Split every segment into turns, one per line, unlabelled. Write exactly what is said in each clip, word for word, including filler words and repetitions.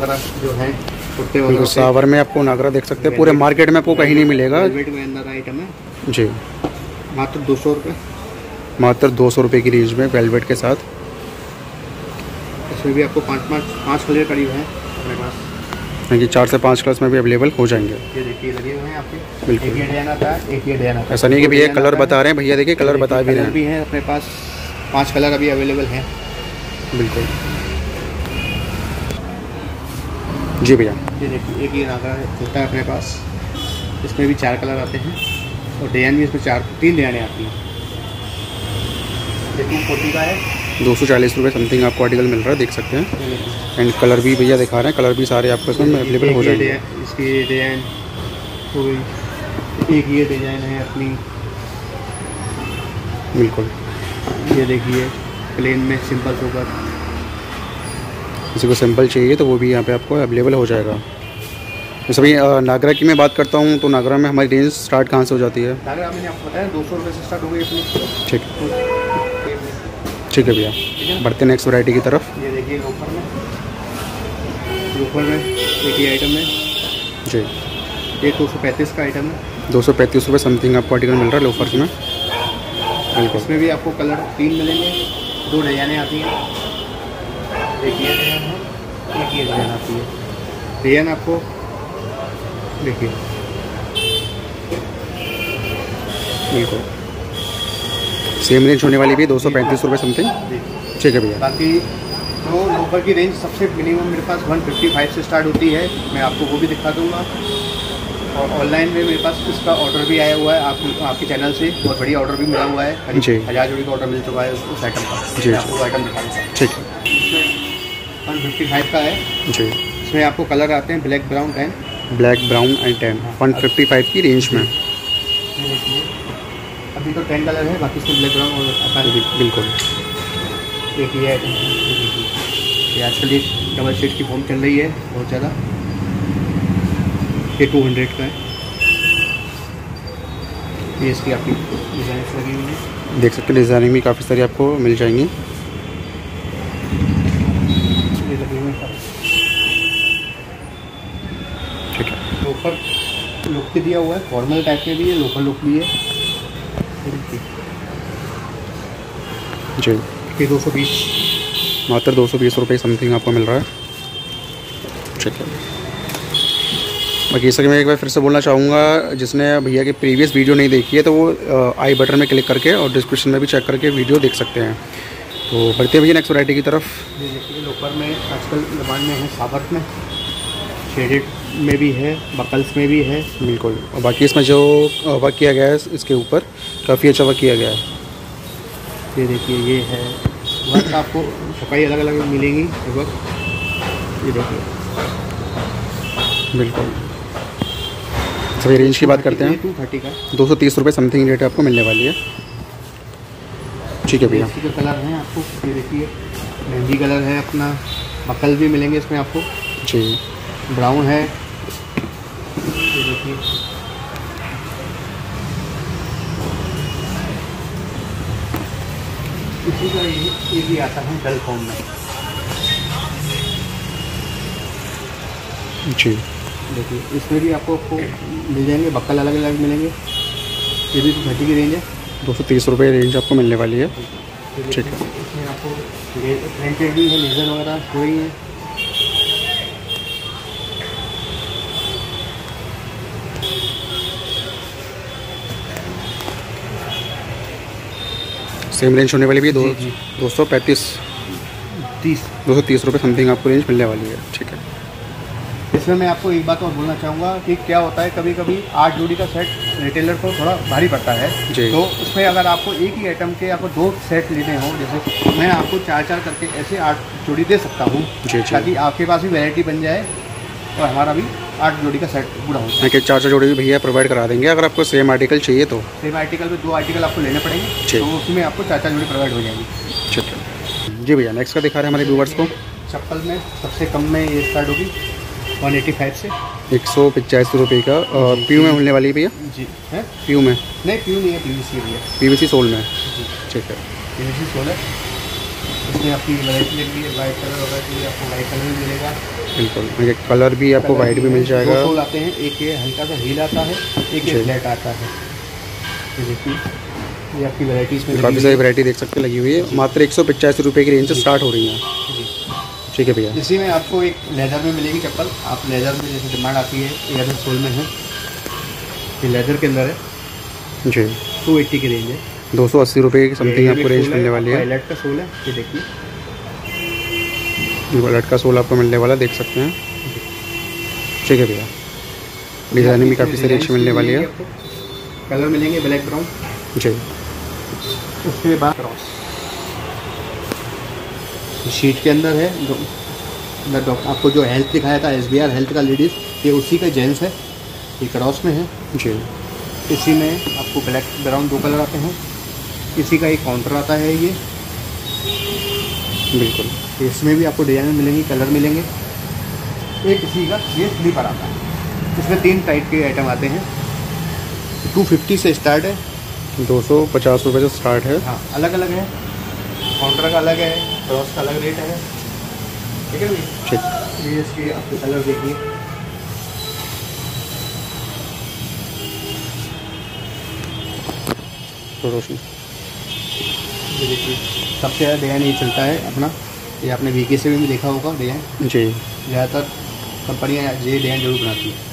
वगैरह जो है कुर्ते
बिल्कुल
वगैरह।
सावर में आपको नागरा देख सकते हैं, पूरे मार्केट में आपको कहीं नहीं मिलेगा।
वेलवेट में अंदर आइटम है
जी,
मात्र दो सौ रुपये,
मात्र दो सौ रुपये की रेंज में वेलवेट के साथ।
इसमें भी आपको पाँच पाँच पाँच कलर करीब है अपने पास,
यानी चार से पाँच कलर्स में भी अवेलेबल हो जाएंगे।
ये देखिए लगे हुए हैं आपके।
बिल्कुल।
एक ये डिजाइन आता है, एक ये डिजाइन आता है।
ऐसा नहीं कि भैया कलर बता रहे हैं, भैया देखिए कलर बता भी रहे
कलर
हैं।
भी हैं अपने पास, पांच कलर अभी अवेलेबल हैं।
बिल्कुल जी भैया।
ये देखिए एक ये नागा होता है अपने पास, इसमें भी चार कलर आते हैं और डिजाइन भी इसमें चार तीन डिजाइनें आती हैं। ये टू फोर्टी का है,
दो सौ चालीस रुपये समथिंग आपको आर्टिकल मिल रहा है, देख सकते हैं। एंड कलर भी भैया दिखा रहे हैं, कलर भी सारे आपको इसमें अवेलेबल हो जाएंगे।
इसकी डिजाइन हो गई, एक ये डिजाइन है अपनी।
बिल्कुल,
ये देखिए प्लेन में सिंपल सोबर,
किसी को सिंपल चाहिए तो वो भी यहाँ पे आपको अवेलेबल हो जाएगा। जैसे अभी नागरा की मैं बात करता हूँ तो नागरा में हमारी रेंज स्टार्ट कहाँ से हो जाती है?
नागरा मैंने आपको बताया दो सौ रुपये से स्टार्ट हो गई अपनी।
ठीक ठीक है भैया, बढ़ते नेक्स्ट वैरायटी की तरफ।
ये देखिए लोफर में, लोफर में एक ही आइटम है
जी,
ये दो सौ पैंतीस का आइटम है।
दो सौ पैंतीस रुपये समथिंग आपको आर्टिकल मिल रहा है लोफर्स में। बिल्कुल,
इसमें भी आपको कलर तीन मिलेंगे, दो डिजाइनें आती हैं। एक ये डिजाइन है, एक ये डिजाइन आती है। डिजाइन आपको देखिए,
बिल्कुल सेम रेंज होने वाली भी दो सौ पैंतीस रुपये समथिंग। ठीक है भैया।
बाकी तो लोफर की रेंज सबसे मिनिमम मेरे पास एक सौ पचपन से स्टार्ट होती है, मैं आपको वो भी दिखा दूंगा। और ऑनलाइन में मेरे पास इसका ऑर्डर भी आया हुआ है, आप आपके चैनल से बहुत बढ़िया ऑर्डर भी मिला हुआ है।
जी,
हज़ार जोड़ी का ऑर्डर मिल चुका है उस आइटम का।
जी,
मैं आपको आइटम दिखाऊंगा।
ठीक है।
इसमें एक सौ पचपन का है
जी,
इसमें आपको कलर आते हैं black brown tan,
black brown and tan एक सौ पचपन की रेंज में।
अभी तो टेन कलर है, बाकी इसमें ब्लैक ब्राउन और आता है।
बिल्कुल,
एक ये आइटम ये आजकल ये डबल शेड की फॉर्म चल रही है बहुत ज़्यादा, ये टू हंड्रेड का है। ये इसकी आपकी डिज़ाइन लगी हुई है,
देख सकते हैं डिज़ाइनिंग भी काफ़ी सारी आपको मिल जाएंगी।
ये लगी हुई है।
ठीक है,
लोफर लुक भी दिया हुआ है, फॉर्मल टाइप में भी है, लोफर लुक भी है।
जी,
ये दो सौ बीस,
मात्र दो सौ बीस रुपये समथिंग आपको मिल रहा है। ठीक है। बाकी इस मैं एक बार फिर से बोलना चाहूँगा, जिसने भैया की प्रीवियस वीडियो नहीं देखी है तो वो आई बटन में क्लिक करके और डिस्क्रिप्शन में भी चेक करके वीडियो देख सकते हैं। तो बढ़ते हैं भैया नेक्स्ट वैरायटी की तरफ।
ये देखिए लोफर में आजकल डिमांड में है, सावर्ट में, शेडेड में भी है, बकल्स में भी है।
बिल्कुल, और बाकी इसमें जो वर्क किया गया है इसके ऊपर काफ़ी अच्छा वर्क किया गया है।
ये देखिए ये है वर्क, आपको छपाई अलग अलग मिलेंगी वर्क। ये देखिए
बिल्कुल। सभी रेंज की बात करते हैं,
टू थर्टी का
दो सौ तीस रुपये समथिंग रेट आपको मिलने वाली है। ठीक है भैया।
इसके जो कलर हैं आपको, ये देखिए मेहंदी कलर है अपना, बकल भी मिलेंगे इसमें आपको।
जी,
ब्राउन है, ये देखिए इसी का ये ये भी आता है डल फॉर्म में।
जी,
देखिए इसमें भी आपको आपको मिल जाएंगे, बक्कल अलग अलग मिलेंगे। ये भी थर्टी की रेंज है,
दो सौ तीस रुपये रेंज आपको मिलने वाली है। ठीक है।
इसमें आपको प्रिंटेड भी है, लेजर वगैरह हो रही है।
सेम रेंज होने वाली भी है, दो दो सौ पैंतीस
तीस
दो सौ तीस रुपये समथिंग आपको रेंज मिलने वाली है। ठीक है।
इसमें मैं आपको एक बात और बोलना चाहूँगा कि क्या होता है, कभी कभी आठ जोड़ी का सेट रिटेलर को थोड़ा भारी पड़ता है।
जी।
तो उसमें अगर आपको एक ही आइटम के आपको दो सेट लेने हो, जैसे मैं आपको चार चार करके ऐसे आठ जोड़ी दे सकता हूँ, ताकि आपके पास भी वैरायटी बन जाए और हमारा भी आठ जोड़ी का सेट पूरा हो जाए।
कि चार चार जोड़ी भी भैया प्रोवाइड करा देंगे अगर आपको सेम आर्टिकल चाहिए तो।
सेम आर्टिकल में दो आर्टिकल आपको लेने पड़ेंगे, तो उसमें आपको चार चार जोड़ी प्रोवाइड हो जाएगी।
ठीक है जी भैया। नेक्स्ट का दिखा रहे हैं हमारे व्यूवर्स को।
चप्पल में सबसे कम में ये स्टार्ट होगी एक सौ पचासी से,
एक सौ पचासी रुपये का। पीयू में मिलने वाली है भैया?
जी है,
पीयू में
नहीं पीयू नहीं है, पीवीसी भी है।
पीवीसी सोल में?
जी
ठीक है।
पीवीसी सोल है। इसमें आपकी वैरायटी लगी है वाइट कलर होगा तो आपको वाइट कलर भी मिलेगा।
बिल्कुल, ये कलर भी आपको वाइट भी मिल जाएगा।
दो सोल आते हैं, एक ये हल्का सा हील आता है, एक ये फ्लैट आता है। ये देखिए ये आपकी वैराइटीज़ में
काफ़ी सारी वैरायटी देख सकते लगी हुई है। मात्र एक सौ पचासी रुपये की रेंज से स्टार्ट हो रही है। ठीक है भैया।
इसी में आपको एक लेदर में मिलेगी चप्पल। आप लेदर में जैसे डिमांड आती है, लेदर सोल में है, ये लेदर के अंदर है
जी।
टू एट्टी की रेंज है,
दो सौ अस्सी रुपये की समथिंग आपको रेंज मिलने वाली है।
पायलट का सोल है, ये देखिए
पायलट का सोल आपको मिलने वाला देख सकते हैं। ठीक है भैया। डिज़ाइनिंग भी काफ़ी सारी अच्छी मिलने वाली है।
कलर मिलेंगे ब्लैक ब्राउन
जी।
उसके बाद क्रॉस शीट के अंदर है। जो आपको जो हेल्थ दिखाया था एस बी आर हेल्थ का लेडीज़, ये उसी का जेंट्स है, ये क्रॉस में है
जी।
इसी में आपको ब्लैक ब्राउन दो कलर आते हैं। इसी का एक काउंटर आता है ये,
बिल्कुल।
इसमें भी आपको डिजाइन मिलेंगी, कलर मिलेंगे। एक इसी का ये स्लीपर आता है, इसमें तीन टाइप के आइटम आते हैं। टू फिफ्टी से स्टार्ट है,
दो सौ पचास रुपये से स्टार्ट है।
हाँ अलग अलग है, काउंटर का अलग है, क्रॉस का अलग रेट है। ठीक है भाई।
ठीक।
ये इसके आपके कलर देखिए,
रोशनी
ये देखिए सबसे ज़्यादा डिजाइन ये चलता है अपना। ये आपने वीके से भी देखा होगा डिजाइन
जी।
ज़्यादातर कंपनियाँ ये डिजाइन जरूर बनाती हैं।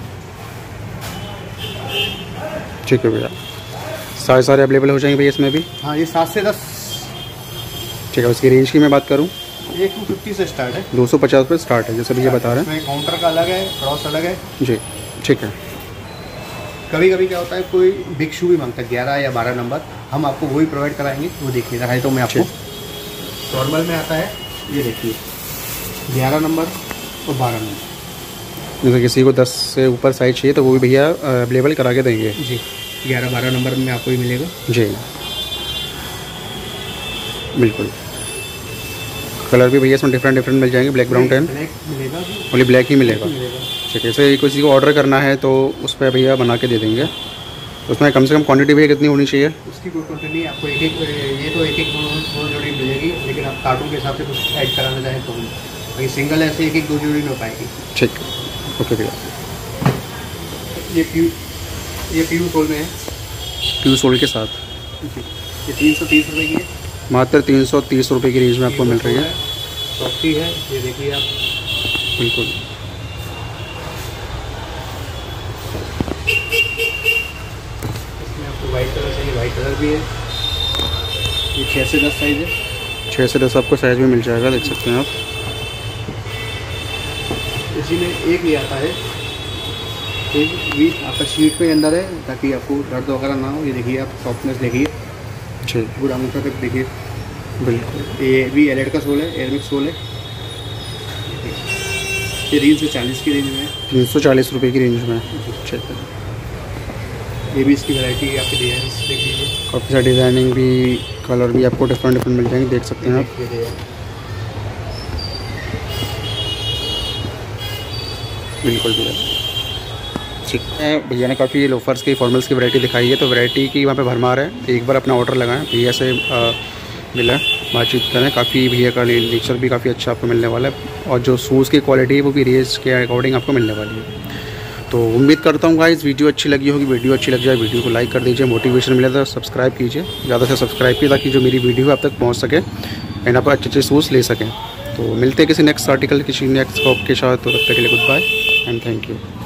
ठीक है भैया। सारे सारे अवेलेबल हो जाएंगे भैया इसमें भी।
हाँ ये सात से दस।
ठीक है। उसकी रेंज की मैं बात करूँ,
ये टू फिफ्टी से स्टार्ट है,
दो सौ पचास रुपये स्टार्ट है जैसे भैया बता रहे हैं।
इसमें काउंटर का अलग है, क्रॉस अलग है
जी। ठीक है।
कभी कभी क्या होता है कोई बिग शू भी मांगता है ग्यारह या बारह नंबर, हम आपको वही प्रोवाइड कराएंगे। वो देखिए है तो मैं आपको नॉर्मल में आता है, ये देखिए ग्यारह नंबर और बारह नंबर।
जैसे किसी को दस से ऊपर साइज चाहिए तो वो भी भैया अवेलेबल करा के देंगे
जी। ग्यारह बारह नंबर में आपको ही मिलेगा
जी। बिल्कुल। कलर भी भैया इसमें डिफरेंट डिफरेंट मिल जाएंगे। ब्लैक ब्राउन टेन
ब्लैक मिलेगा,
ओनली ब्लैक ही मिलेगा। ठीक है। जैसे किसी को ऑर्डर करना है तो उस पर भैया बना के दे देंगे। उसमें कम से कम क्वांटिटी भैया कितनी होनी चाहिए?
उसकी कोई क्वांटिटी नहीं, आपको एक एक ये तो एक एक दो जोड़ी मिलेगी, लेकिन आप कार्टून के हिसाब से कुछ ऐड कराना चाहें तो बाकी सिंगल ऐसे एक एक दो जोड़ी नहीं हो पाएगी।
ठीक। ओके भैया।
ये प्यू ये प्यू सोल में है,
प्यू सोल के साथ
ये तीन सौ तीस रुपये की है,
मात्र तीन सौ तीस रुपये की रेंज में आपको मिल रही है।
सॉफ्टी है, ये देखिए आप।
बिल्कुल।
इसमें आपको वाइट कलर चाहिए, वाइट कलर भी है। ये छः से दस साइज है,
छः से दस आपको साइज में मिल जाएगा, देख सकते हैं आप।
इसी में एक ये आता है, एक भी आपका शीट पे अंदर है ताकि आपको दर्द वगैरह ना हो। ये देखिए आप सॉफ्टनेस देखिए,
जी
पूरा अंगूठा तक देखिए।
बिल्कुल।
ये भी एलेट का सोल है, एयरमिक्स सोल है। ये तीन सौ चालीस की रेंज में है,
तीन सौ चालीस रुपये की रेंज में। ठीक है।
ये भी इसकी वैरायटी है, आपके डिजाइन देख लीजिए।
काफ़ी सारी डिज़ाइनिंग भी, कलर भी आपको डिफरेंट डिफरेंट मिल जाएंगे, देख सकते हैं आप। बिल्कुल भैया। ठीक है। भैया ने काफ़ी लोफर्स की फॉर्मल्स की वैरायटी दिखाई है, तो वैरायटी की वहाँ पे भरमार है। एक बार अपना ऑर्डर लगाएं, भैया से मिला बातचीत करें। काफ़ी भैया का नेचर भी काफ़ी अच्छा आपको मिलने वाला है, और जो शूज़ की क्वालिटी है वो भी रेंज के अकॉर्डिंग आपको मिलने वाली है। तो उम्मीद करता हूँ गाइस वीडियो अच्छी लगी होगी। वीडियो अच्छी लग जाए वीडियो को लाइक कर दीजिए, मोटिवेशन मिले तो सब्सक्राइब कीजिए, ज़्यादा से सब्सक्राइब कीजिए ताकि जो मेरी वीडियो आप तक पहुँच सके एंड आप अच्छे अच्छे शूज़ ले सकें। तो मिलते हैं किसी नेक्स्ट आर्टिकल किसी नेक्स्ट टॉप के साथ। तो तब तक के लिए good bye and thank you.